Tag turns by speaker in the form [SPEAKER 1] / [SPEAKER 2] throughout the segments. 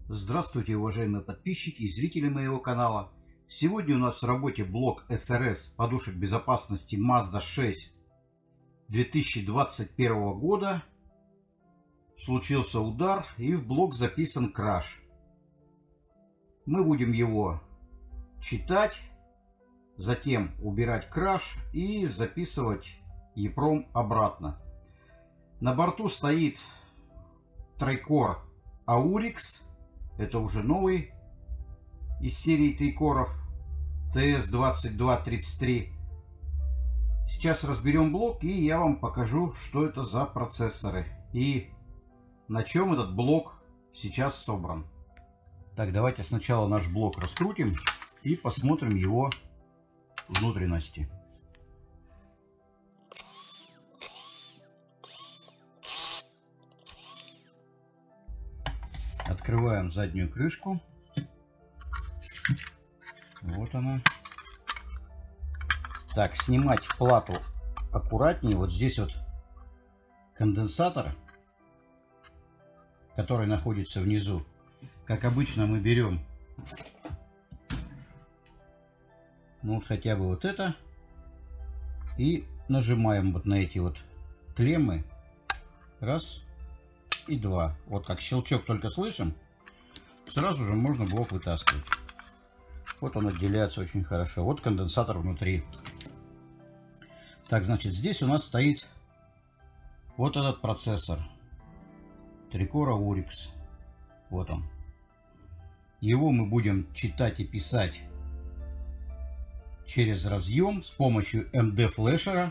[SPEAKER 1] Здравствуйте, уважаемые подписчики и зрители моего канала. Сегодня у нас в работе блок СРС подушек безопасности Mazda 6 2021 года. Случился удар и в блок записан краш. Мы будем его читать, затем убирать краш и записывать EEPROM обратно. На борту стоит Tricor Aurix. Это уже новый из серии трикоров TS2233. Сейчас разберем блок и я вам покажу, что это за процессоры и на чем этот блок сейчас собран. Так, давайте сначала наш блок раскрутим и посмотрим его внутренности. Открываем заднюю крышку. Вот она. Так, снимать плату аккуратнее. Вот здесь вот конденсатор, который находится внизу. Как обычно мы берем, ну вот хотя бы вот это, и нажимаем вот на эти вот клеммы. Раз и два. Вот как щелчок только слышим, сразу же можно блок вытаскивать. Вот он отделяется очень хорошо. Вот конденсатор внутри. Так, значит, здесь у нас стоит вот этот процессор Tricor Aurix. Вот он. Его мы будем читать и писать через разъем с помощью MD флешера.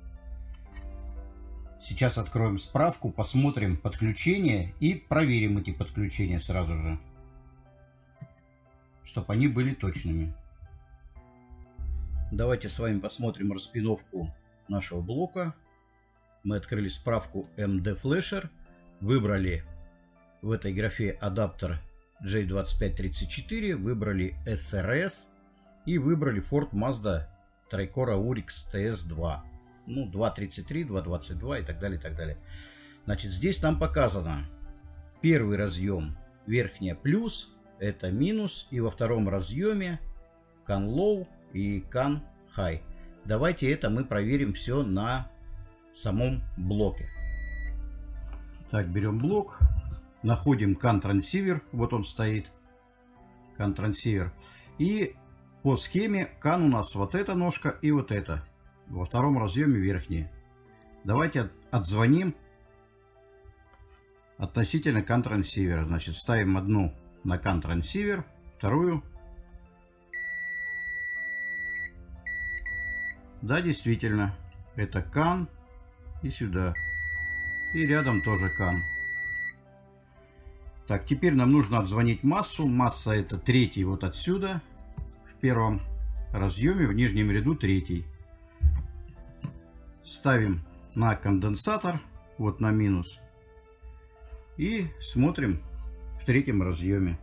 [SPEAKER 1] Сейчас откроем справку, посмотрим подключение и проверим эти подключения сразу же, чтобы они были точными. Давайте с вами посмотрим распиновку нашего блока. Мы открыли справку MD Flasher, выбрали в этой графе адаптер J2534, выбрали SRS и выбрали Ford Mazda Tricor Aurix TS2. Ну, 2.33, 2.22 и так далее, и так далее. Значит, здесь нам показано первый разъем верхняя плюс, это минус, и во втором разъеме CAN Low и CAN High. Давайте это мы проверим все на самом блоке. Так, берем блок, находим CAN трансивер, вот он стоит, CAN трансивер, и по схеме CAN у нас вот эта ножка и вот эта. Во втором разъеме верхние. Давайте отзвоним относительно CAN трансивера. Значит, ставим одну на CAN трансивер, вторую. Да, действительно, это CAN и сюда. И рядом тоже CAN. Так, теперь нам нужно отзвонить массу. Масса это третий вот отсюда, в первом разъеме, в нижнем ряду третий. Ставим на конденсатор, вот на минус, и смотрим в третьем разъеме.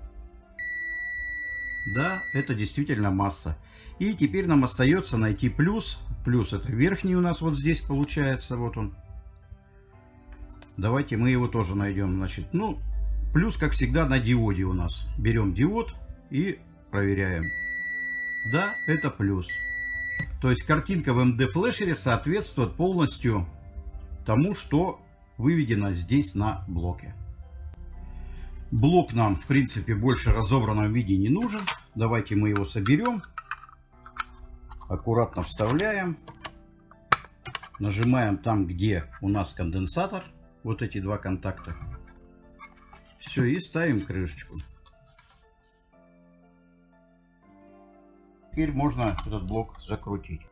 [SPEAKER 1] Да, это действительно масса. И теперь нам остается найти плюс. Плюс это верхний у нас вот здесь получается, вот он. Давайте мы его тоже найдем. Значит, ну, плюс, как всегда, на диоде у нас. Берем диод и проверяем. Да, это плюс. То есть картинка в MD флешере соответствует полностью тому, что выведено здесь на блоке. Блок нам, в принципе, больше разобранном виде не нужен. Давайте мы его соберем. Аккуратно вставляем. Нажимаем там, где у нас конденсатор. Вот эти два контакта. Все, и ставим крышечку. Теперь можно этот блок закрутить.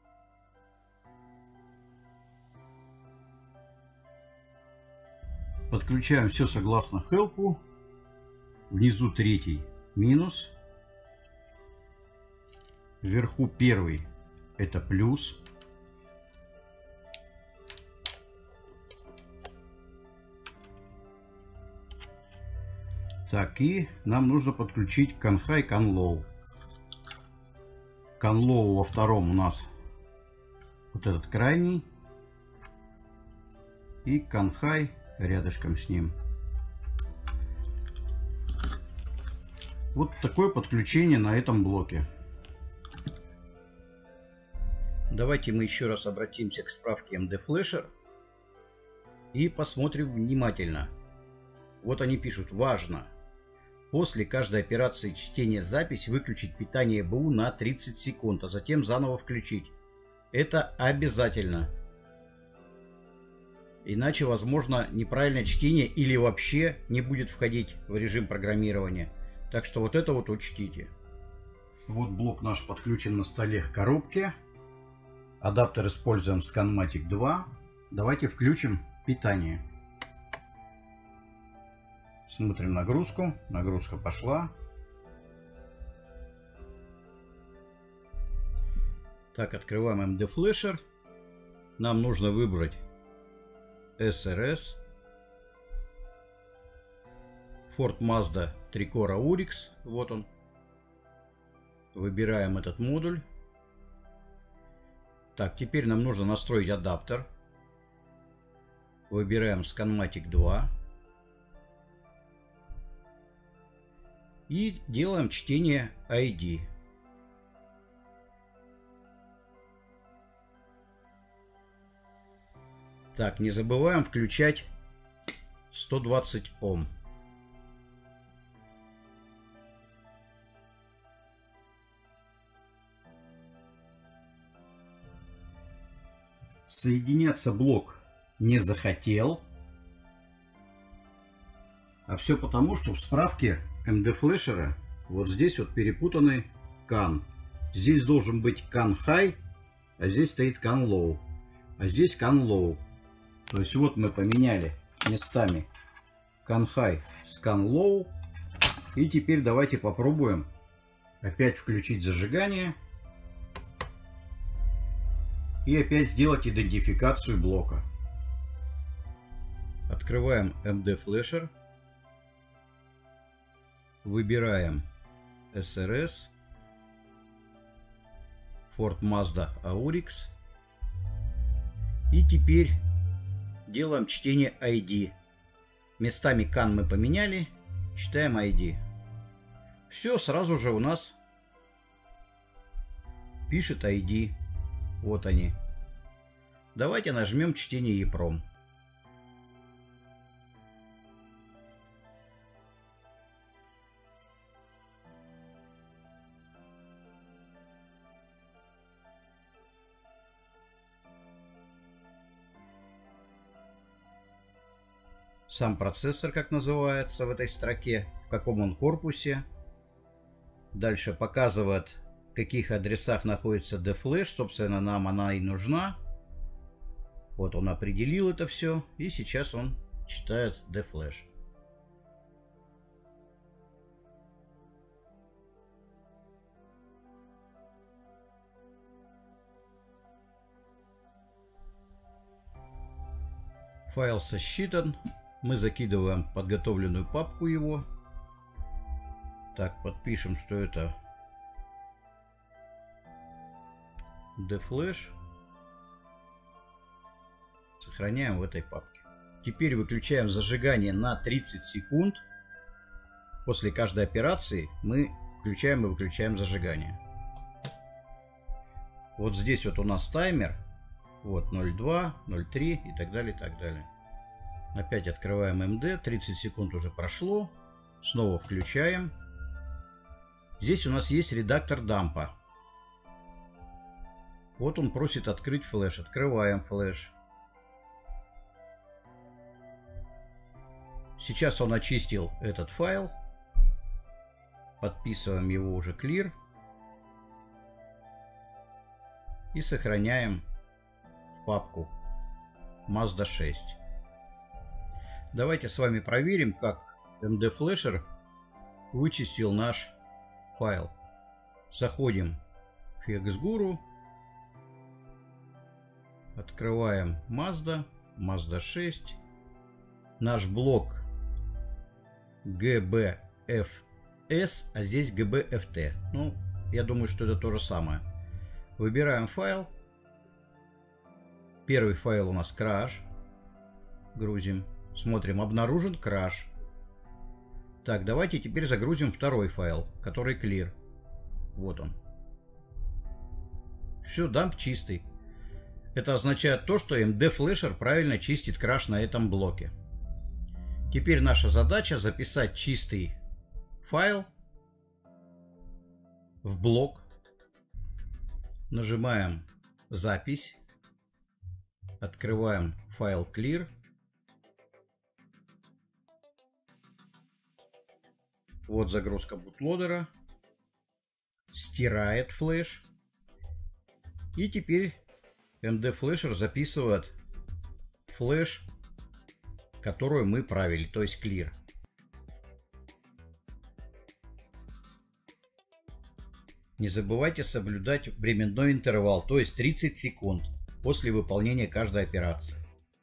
[SPEAKER 1] Подключаем все согласно хелпу. Внизу третий минус. Вверху первый это плюс. Так, и нам нужно подключить CAN High, CAN Low. CAN Low во втором у нас вот этот крайний. И CAN High рядышком с ним. Вот такое подключение на этом блоке. Давайте мы еще раз обратимся к справке MD Flasher и посмотрим внимательно. Вот они пишут: важно после каждой операции чтения-запись выключить питание БУ на 30 секунд, а затем заново включить. Это обязательно. Иначе возможно неправильное чтение или вообще не будет входить в режим программирования. Так что вот это вот учтите. Вот блок наш подключен на столе к коробке. Адаптер используем Scanmatic 2. Давайте включим питание. Смотрим нагрузку. Нагрузка пошла. Так, открываем MD Flasher. Нам нужно выбрать SRS. Ford Mazda Tricora Urix. Вот он. Выбираем этот модуль. Так, теперь нам нужно настроить адаптер. Выбираем Scanmatic 2. И делаем чтение ID. Так, не забываем включать 120 Ом. Соединяться блок не захотел. А все потому, что в справке MD Flasher вот здесь вот перепутаны CAN. Здесь должен быть CAN High, а здесь стоит CAN Low. А здесь CAN Low. То есть вот мы поменяли местами CAN High с CAN Low. И теперь давайте попробуем опять включить зажигание. И опять сделать идентификацию блока. Открываем MD Flasher. Выбираем SRS. Ford Mazda Aurix. И теперь делаем чтение ID. Местами CAN мы поменяли. Читаем ID. Все, сразу же у нас пишет ID. Вот они. Давайте нажмем чтение EEPROM. Сам процессор, как называется в этой строке, в каком он корпусе. Дальше показывает, в каких адресах находится DFlash. Собственно, нам она и нужна. Вот он определил это все. И сейчас он читает DFlash. Файл сосчитан. Мы закидываем подготовленную папку его. Так, подпишем, что это DFlash. Сохраняем в этой папке. Теперь выключаем зажигание на 30 секунд. После каждой операции мы включаем и выключаем зажигание. Вот здесь вот у нас таймер. Вот 0.2, 0.3 и так далее, и так далее. Опять открываем MD. 30 секунд уже прошло. Снова включаем. Здесь у нас есть редактор дампа. Вот он просит открыть флеш. Открываем флеш. Сейчас он очистил этот файл. Подписываем его уже clear. И сохраняем в папку Mazda 6. Давайте с вами проверим, как MD Flasher вычистил наш файл. Заходим в FXGuru. Открываем Mazda 6. Наш блок GBFS, а здесь GBFT. Ну, я думаю, что это то же самое. Выбираем файл. Первый файл у нас crash. Грузим. Смотрим, обнаружен краш. Так, давайте теперь загрузим второй файл, который clear. Вот он. Все, дамп чистый. Это означает то, что MD-флешер правильно чистит краш на этом блоке. Теперь наша задача записать чистый файл в блок. Нажимаем «Запись». Открываем файл clear. Вот загрузка бутлодера. Стирает флеш. И теперь MD-флешер записывает флеш, которую мы правили, то есть clear. Не забывайте соблюдать временной интервал, то есть 30 секунд после выполнения каждой операции.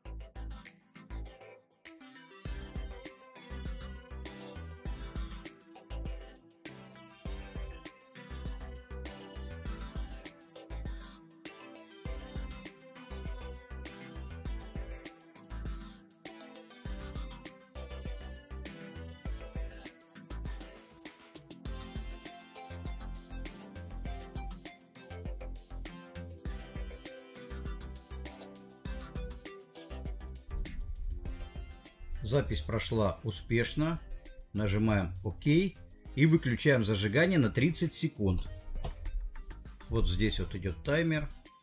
[SPEAKER 1] Запись прошла успешно. Нажимаем ОК и выключаем зажигание на 30 секунд. Вот здесь вот идет таймер.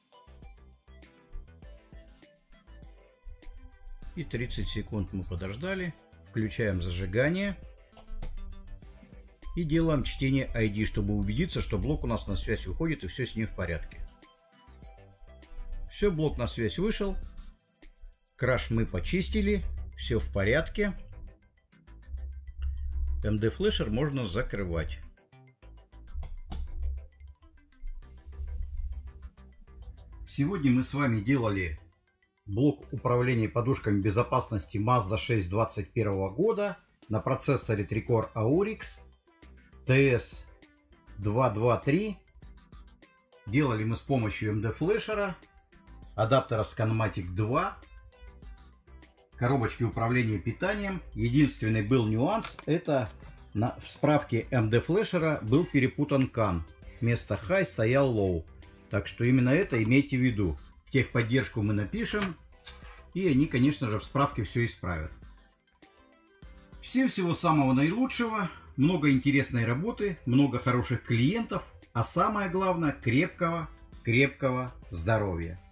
[SPEAKER 1] И 30 секунд мы подождали. Включаем зажигание. И делаем чтение ID, чтобы убедиться, что блок у нас на связь выходит и все с ним в порядке. Все, блок на связь вышел. Краш мы почистили. Все в порядке. MD-флешер можно закрывать. Сегодня мы с вами делали блок управления подушками безопасности Mazda 6 2021 года на процессоре Tricore Aurix TS223. Делали мы с помощью MD-флешера, адаптера Scanmatic 2, коробочки управления питанием. Единственный был нюанс, это в справке MD-флешера был перепутан CAN. Вместо High стоял Low. Так что именно это имейте в виду. В техподдержку мы напишем, и они, конечно же, в справке все исправят. Всем всего самого наилучшего, много интересной работы, много хороших клиентов, а самое главное, крепкого здоровья.